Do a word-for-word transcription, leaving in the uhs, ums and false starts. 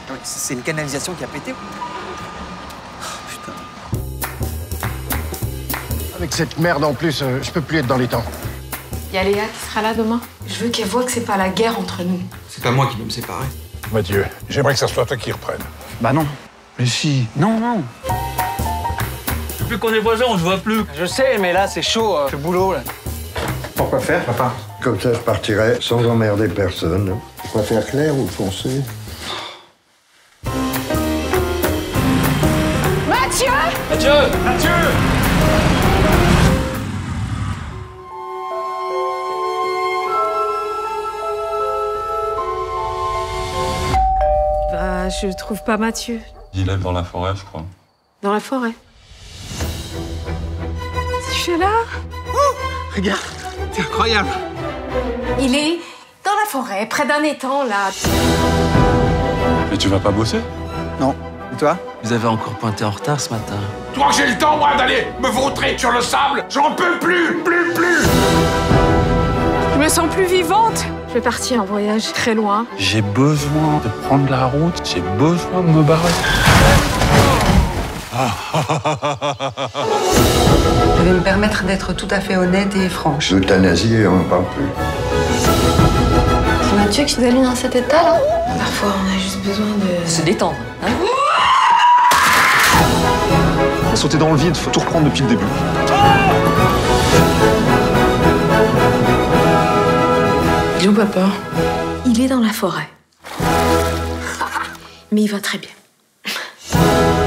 C'est une canalisation qui a pété. Oh, putain. Avec cette merde en plus, euh, je peux plus être dans les temps. Il y a Léa qui sera là demain. Je veux qu'elle voit que c'est pas la guerre entre nous. C'est pas moi qui vais me séparer. Mathieu, j'aimerais que ça soit toi qui reprenne. Bah non. Mais si. Non, non. Depuis qu'on est voisins, on se voit plus. Je sais, mais là, c'est chaud, euh, le boulot, là. Pourquoi faire, papa? Comme ça, je partirai sans emmerder personne. Quoi faire, clair ou foncé? Mathieu! Mathieu! Mathieu! Bah, je trouve pas Mathieu. Il est dans la forêt, je crois. Dans la forêt. Tu fais là? Oh, regarde, c'est incroyable. Il est dans la forêt, près d'un étang, là. Mais tu vas pas bosser? Non. Et toi? Vous avez encore pointé en retard ce matin. Je crois que j'ai le temps, moi, d'aller me vautrer sur le sable. J'en peux plus, plus, plus. Je me sens plus vivante. Je vais partir en voyage très loin. J'ai besoin de prendre la route. J'ai besoin de me barrer. Je vais me permettre d'être tout à fait honnête et franche. L'euthanasie, on n'en parle plus. C'est Mathieu qui vous a mis dans cet état, là? Parfois, on a juste besoin de... Se détendre, hein? Sauter dans le vide, faut tout reprendre depuis le début. Ils ont pas peur. Il est dans la forêt. Mais il va très bien.